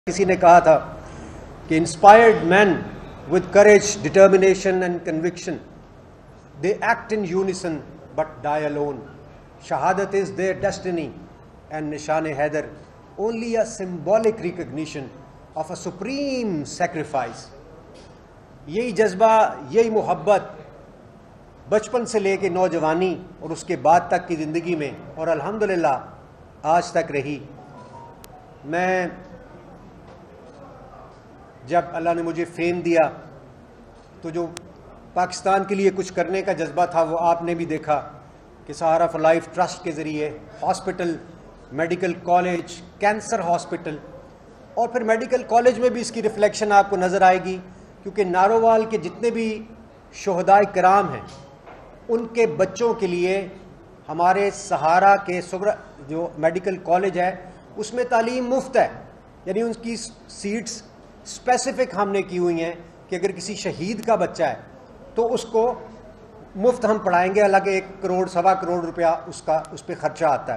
کسی نے کہا تھا کہ inspired men with courage determination and conviction they act in unison but die alone. شہادت is their destiny and Nishan Haider only a symbolic recognition of a supreme sacrifice. یہی جذبہ، یہی محبت بچپن سے لے کے نوجوانی اور اس کے بعد تک کی زندگی میں اور الحمدللہ آج تک رہی. میں جب اللہ نے مجھے فیم دیا تو جو پاکستان کے لیے کچھ کرنے کا جذبہ تھا وہ آپ نے بھی دیکھا کہ سہارا فار لائف ٹرسٹ کے ذریعے hospital, medical college, cancer hospital, اور پھر میڈیکل کالج میں بھی اس کی ریفلیکشن آپ کو نظر آئے گی، کیونکہ نارووال کے جتنے بھی شہدائے کرام ہیں ان کے بچوں کے لیے ہمارے سہارا کے جو میڈیکل کالج ہے اس میں تعلیم مفت ہے. یعنی ان کی سیٹس اسپیسیفک ہم نے کی ہوئی ہیں کہ اگر کسی شہید کا بچہ ہے تو اس کو مفت ہم پڑھائیں گے، حالانکہ 1 کروڑ سوا کروڑ روپیہ اس پہ خرچہ آتا ہے.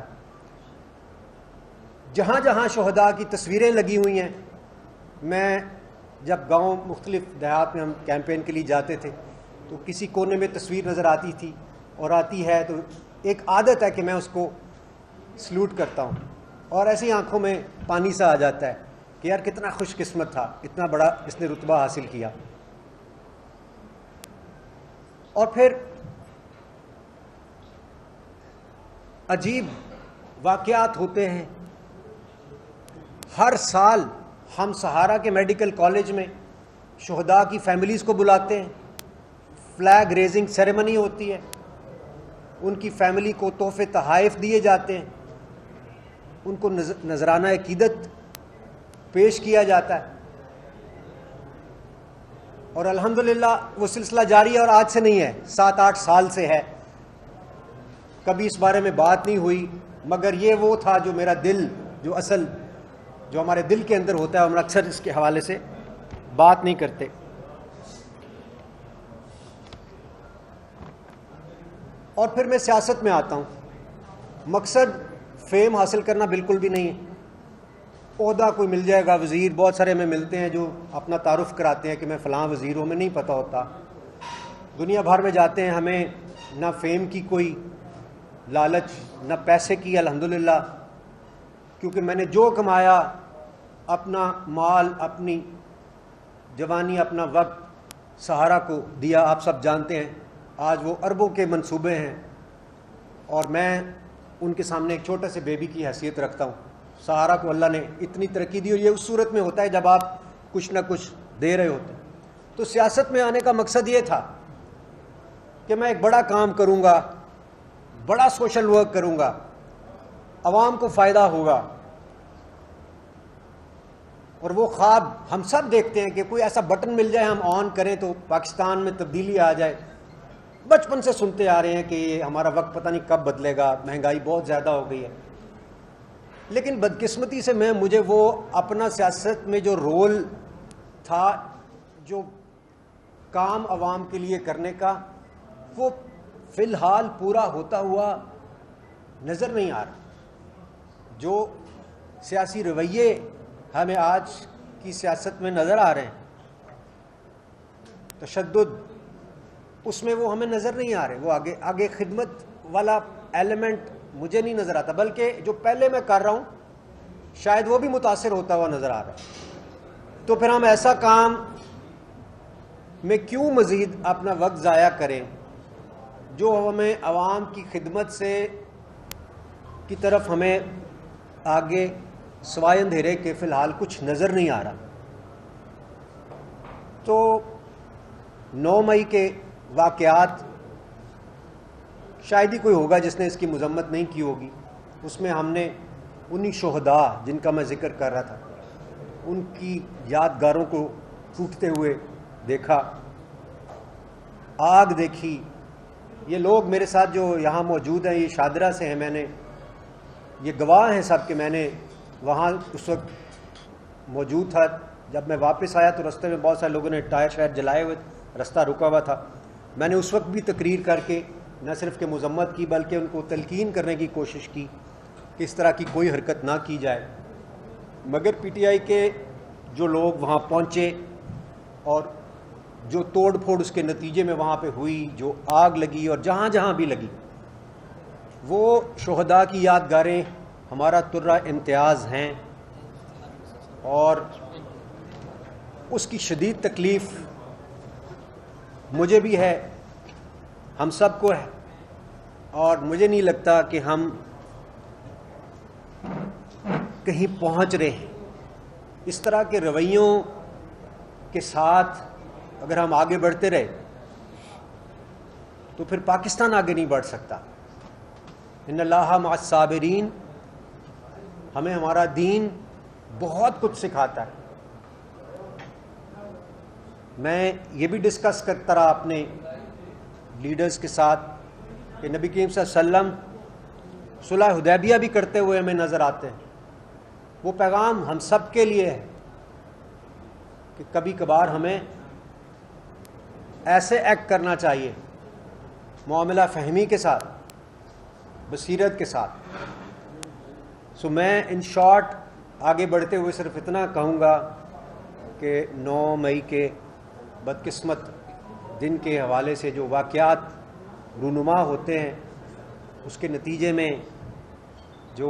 جہاں جہاں شہداء کی تصویریں لگی ہوئی ہیں، میں جب گاؤں مختلف دیہات میں ہم کیمپین کے لیے جاتے تھے تو کسی کونے میں تصویر نظر آتی تھی اور آتی ہے تو ایک عادت ہے کہ میں اس کو سلوٹ کرتا ہوں، اور ایسی آنکھوں میں پانی سا آ جاتا ہے کہ یار کتنا خوش قسمت تھا، اتنا بڑا اس نے رتبہ حاصل کیا. اور پھر عجیب واقعات ہوتے ہیں. ہر سال ہم سہارا کے میڈیکل کالج میں شہداء کی فیملیز کو بلاتے ہیں، فلیگ ریزنگ سیریمنی ہوتی ہے، ان کی فیملی کو تحفے تحائف دیے جاتے ہیں، ان کو نذرانہ عقیدت پیش کیا جاتا ہے. اور الحمدللہ وہ سلسلہ جاری ہے، اور آج سے نہیں ہے، 7-8 سال سے ہے. کبھی اس بارے میں بات نہیں ہوئی، مگر یہ وہ تھا جو میرا دل، جو ہمارے دل کے اندر ہوتا ہے، ہم اکثر اس کے حوالے سے بات نہیں کرتے. اور پھر میں سیاست میں آتا ہوں. مقصد فیم حاصل کرنا بالکل بھی نہیں ہے. عہدہ کوئی مل جائے گا، وزیر بہت سارے ہمیں ملتے ہیں جو اپنا تعارف کراتے ہیں کہ میں فلاں وزیر ہوں، میں نہیں پتہ ہوتا. دنیا بھر میں جاتے ہیں، ہمیں نہ فیم کی کوئی لالچ نہ پیسے کی الحمدللہ، کیونکہ میں نے جو کمایا، اپنا مال، اپنی جوانی، اپنا وقت سہارا کو دیا. آپ سب جانتے ہیں آج وہ اربوں کے منصوبے ہیں، اور میں ان کے سامنے ایک چھوٹے سے بیبی کی حیثیت رکھتا ہوں. سہارا کو اللہ نے اتنی ترقی دی، اور یہ اس صورت میں ہوتا ہے جب آپ کچھ نہ کچھ دے رہے ہوتے ہیں. تو سیاست میں آنے کا مقصد یہ تھا کہ میں ایک بڑا کام کروں گا، بڑا سوشل ورک کروں گا، عوام کو فائدہ ہوگا. اور وہ خواب ہم سب دیکھتے ہیں کہ کوئی ایسا بٹن مل جائے، ہم آن کریں تو پاکستان میں تبدیلی آ جائے. بچپن سے سنتے آ رہے ہیں کہ یہ ہمارا وقت پتہ نہیں کب بدلے گا، مہنگائی بہت زیادہ ہو گئی ہے. لیکن بدقسمتی سے مجھے وہ اپنا سیاست میں جو رول تھا، جو کام عوام کے لیے کرنے کا، وہ فی الحال پورا ہوتا ہوا نظر نہیں آ رہا. جو سیاسی رویے ہمیں آج کی سیاست میں نظر آ رہے ہیں، تشدد، اس میں وہ ہمیں نظر نہیں آ رہے. وہ آگے خدمت والا ایلیمنٹ مجھے نہیں نظر آتا، بلکہ جو پہلے میں کر رہا ہوں شاید وہ بھی متاثر ہوتا ہوا نظر آ رہا ہے. تو پھر ہم ایسا کام میں کیوں مزید اپنا وقت ضائع کریں جو ہمیں عوام کی خدمت سے کی طرف ہمیں آگے سوائے اندھیرے کے فی الحال کچھ نظر نہیں آ رہا. تو 9 مئی کے واقعات شاید ہی کوئی ہوگا جس نے اس کی مذمت نہیں کی ہوگی. اس میں ہم نے انہی شہداء جن کا میں ذکر کر رہا تھا، ان کی یادگاروں کو ٹوٹتے ہوئے دیکھا، آگ دیکھی. یہ لوگ میرے ساتھ جو یہاں موجود ہیں، یہ شادرہ سے ہیں، میں نے یہ گواہ ہیں سب کہ میں نے وہاں اس وقت موجود تھا. جب میں واپس آیا تو رستے میں بہت سارے لوگوں نے ٹائر شائر جلائے ہوئے، رستہ رکا ہوا تھا. میں نے اس وقت بھی تقریر کر کے نہ صرف کہ مذمت کی بلکہ ان کو تلقین کرنے کی کوشش کی کہ اس طرح کی کوئی حرکت نہ کی جائے. مگر پی ٹی آئی کے جو لوگ وہاں پہنچے اور جو توڑ پھوڑ اس کے نتیجے میں وہاں پہ ہوئی، جو آگ لگی اور جہاں جہاں بھی لگی، وہ شہداء کی یادگاریں ہمارا ترہ امتیاز ہیں، اور اس کی شدید تکلیف مجھے بھی ہے، ہم سب کو ہے، اور مجھے نہیں لگتا کہ ہم کہیں پہنچ رہے ہیں۔ اس طرح کے رویوں کے ساتھ اگر ہم آگے بڑھتے رہے تو پھر پاکستان آگے نہیں بڑھ سکتا۔ ان اللہ مع الصابرین، ہمیں ہمارا دین بہت کچھ سکھاتا ہے۔ میں یہ بھی ڈسکس کرتا رہا اپنے لیڈرز کے ساتھ کہ نبی کریم صلی اللہ علیہ وسلم صلح حدیبیہ بھی کرتے ہوئے ہمیں نظر آتے ہیں۔ وہ پیغام ہم سب کے لیے ہے کہ کبھی کبھار ہمیں ایسے ایکٹ کرنا چاہیے، معاملہ فہمی کے ساتھ، بصیرت کے ساتھ۔ سو میں ان شارٹ آگے بڑھتے ہوئے صرف اتنا کہوں گا کہ 9 مئی کے بدقسمت دن کے حوالے سے جو واقعات رونما ہوتے ہیں، اس کے نتیجے میں جو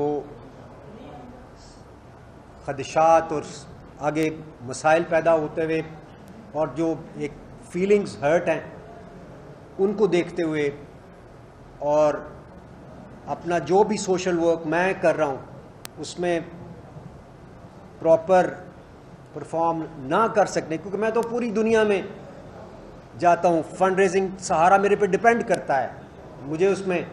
خدشات اور آگے مسائل پیدا ہوتے ہوئے اور جو ایک فیلنگز ہرٹ ہیں، ان کو دیکھتے ہوئے اور اپنا جو بھی سوشل ورک میں کر رہا ہوں اس میں پراپر پرفارم نہ کر سکنے، کیونکہ میں تو پوری دنیا میں جاتا ہوں، فنڈ ریزنگ سہارا میرے پہ ڈیپینڈ کرتا ہے، مجھے اس میں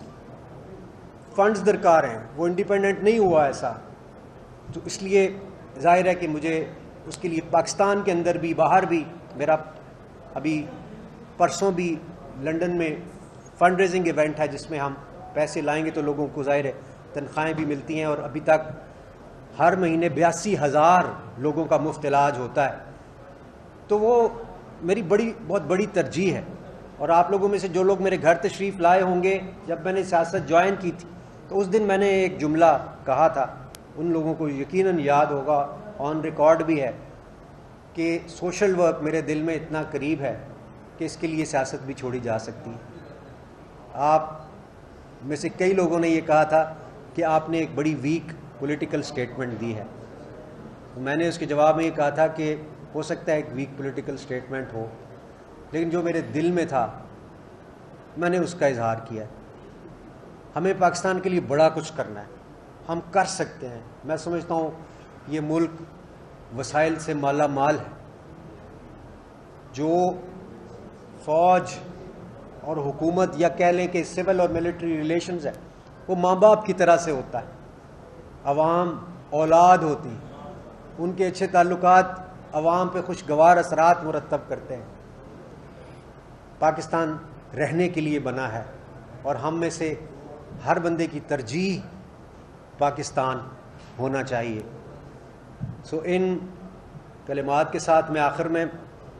فنڈز درکار ہیں، وہ انڈیپینڈنٹ نہیں ہوا ایسا، تو اس لیے ظاہر ہے کہ مجھے اس کے لیے پاکستان کے اندر بھی باہر بھی، میرا ابھی پرسوں بھی لنڈن میں فنڈ ریزنگ ایونٹ ہے جس میں ہم پیسے لائیں گے تو لوگوں کو ظاہر ہے تنخواہیں بھی ملتی ہیں، اور ابھی تک ہر مہینے 82,000 لوگوں کا مفت علاج ہوتا ہے، تو وہ میری بہت بڑی ترجیح ہے۔ اور آپ لوگوں میں سے جو لوگ میرے گھر تشریف لائے ہوں گے جب میں نے سیاست جوائن کی تھی، تو اس دن میں نے ایک جملہ کہا تھا، ان لوگوں کو یقیناً یاد ہوگا، آن ریکارڈ بھی ہے، کہ سوشل ورک میرے دل میں اتنا قریب ہے کہ اس کے لیے سیاست بھی چھوڑی جا سکتی ہے۔ آپ میں سے کئی لوگوں نے یہ کہا تھا کہ آپ نے ایک بڑی ویک پولیٹیکل سٹیٹمنٹ دی ہے، میں نے اس کے جواب میں یہ کہا تھا کہ ہو سکتا ہے ایک ویک پولیٹیکل سٹیٹمنٹ ہو، لیکن جو میرے دل میں تھا میں نے اس کا اظہار کیا ہے۔ ہمیں پاکستان کے لیے بڑا کچھ کرنا ہے، ہم کر سکتے ہیں۔ میں سمجھتا ہوں یہ ملک وسائل سے مالا مال ہے، جو فوج اور حکومت یا کہہ لیں کہ سول اور ملٹری ریلیشنز ہے، وہ ماں باپ کی طرح سے ہوتا ہے، عوام اولاد ہوتی، ان کے اچھے تعلقات عوام پہ خوشگوار اثرات مرتب کرتے ہیں۔ پاکستان رہنے کے لیے بنا ہے، اور ہم میں سے ہر بندے کی ترجیح پاکستان ہونا چاہیے۔ سو ان کلمات کے ساتھ میں آخر میں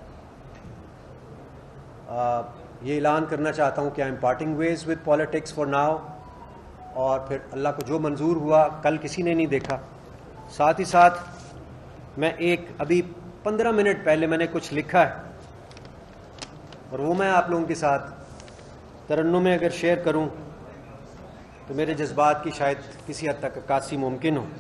یہ اعلان کرنا چاہتا ہوں کہ I am parting ways with politics for now, اور پھر اللہ کو جو منظور ہوا کل کسی نے نہیں دیکھا۔ ساتھ ہی ساتھ میں ابھی 15 منٹ پہلے میں نے کچھ لکھا ہے، اور وہ میں آپ لوگوں کے ساتھ ترنم میں اگر شیئر کروں تو میرے جذبات کی شاید کسی حد تک عکاسی ممکن ہو۔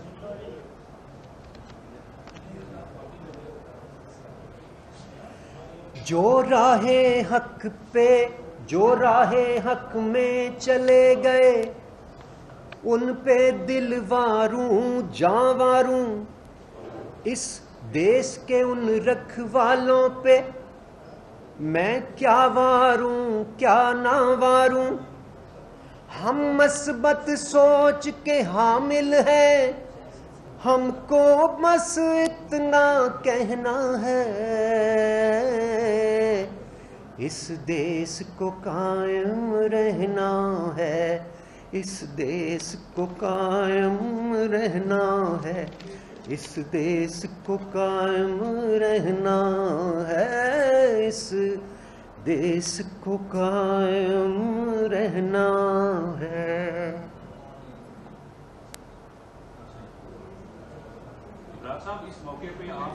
جو راہ حق پہ، جو راہ حق میں چلے گئے، ان پہ دل واروں جاں واروں، اس دیس کے ان رکھوالوں پہ میں کیا واروں کیا نہ واروں۔ ہم مثبت سوچ کے حامل ہیں، ہم کو بس اتنا کہنا ہے، اس دیس کو قائم رہنا ہے، اس دیس کو قائم رہنا ہے، اس دیس کو قائم رہنا ہے، اس دیس کو قائم رہنا ہے۔ صاحب اس موقع موقع پہ آپ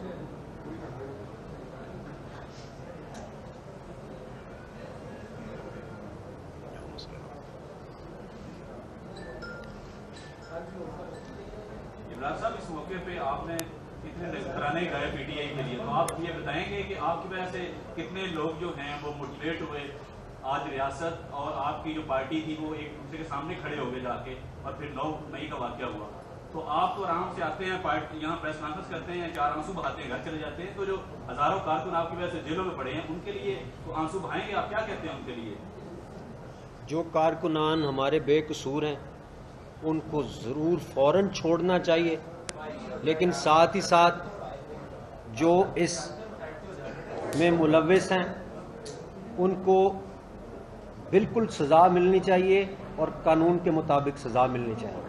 عمران صاحب اس موقع پہ آپ نے کتنے نذرانے گائے پی ٹی آئی کے لیے، تو آپ یہ بتائیں گے کہ آپ کی وجہ سے کتنے لوگ جو ہیں وہ موٹیویٹ ہوئے آج ریاست اور آپ کی جو پارٹی تھی وہ ایک دوسرے کے سامنے کھڑے ہو گئے جا کے، اور پھر 9 مئی کا واقعہ ہوا. تو آپ تو آرام سے آتے ہیں یہاں پریس کانفرنس کرتے ہیں، 4 آنسو بہاتے ہیں، گھر چلے جاتے ہیں. تو جو ہزاروں کارکن آپ کی وجہ سے جیلوں میں پڑے ہیں ان کے لیے تو آنسو بہائیں گے، آپ کیا کہتے ہیں ان کے لیے؟ جو کارکنان ہمارے بے قصور ہیں ان کو ضرور فوراً چھوڑنا چاہیے، لیکن ساتھ ہی ساتھ جو اس میں ملوث ہیں ان کو بالکل سزا ملنی چاہیے اور قانون کے مطابق سزا ملنی چاہیے.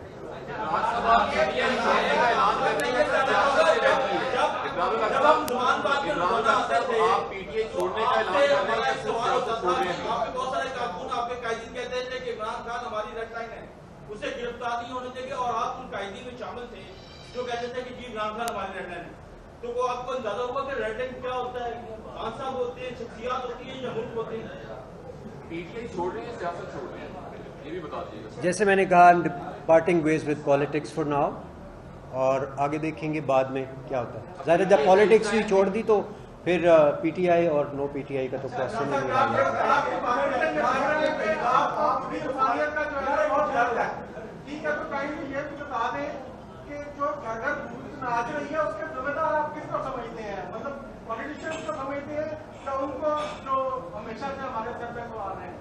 اسے گرفتار نہیں ہونے دیں گے، اور آپ ان قائدین میں شامل تھے جو کہتے تھے کہ جی عمران خان ہماری ریڈ لائن ہے. تو وہ آپ کو اندازہ ہوا کہ ریڈ لائن کیا ہوتا ہے؟ خان صاحب ہوتے ہیں، شخصیات ہوتی ہیں، یا ملک ہوتے ہیں؟ پی ٹی آئی چھوڑ رہے ہیں، سیاست چھوڑ رہے ہیں، یہ بھی بتا دیجیے گا. جیسے میں نے کہا parting ways with politics for now, اور آگے دیکھیں گے بعد میں کیا ہوتا ہے. ظاہر ہے جب پالیٹکس ہی چھوڑ دی تو پھر پی ٹی آئی اور نو پی ٹی آئی کا تو کوشچن نہیں ہے. ٹھیک ہے، تو کہیں یہ بھی بتا دیں کہ جو اگر ناچ رہی ہے اس کے ذمہ دار آپ کس کو سمجھتے ہیں؟ مطلب پولیٹیشین کو سمجھتے ہیں یا ان کو جو ہمیشہ سے ہمارے سر پہ تو آ رہے ہیں؟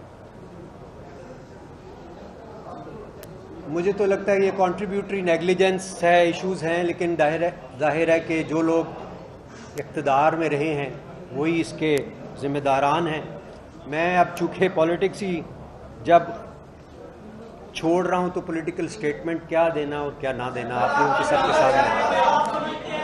مجھے تو لگتا ہے یہ کنٹریبیوٹری نیگلیجنس ہے، ایشوز ہیں، لیکن ظاہر ہے کہ جو لوگ اقتدار میں رہے ہیں وہی اس کے ذمہ داران ہیں. میں اب چونکہ پالیٹکس ہی جب چھوڑ رہا ہوں تو پولیٹیکل سٹیٹمنٹ کیا دینا اور کیا نہ دینا آپ لوگوں کے سب کے سامنے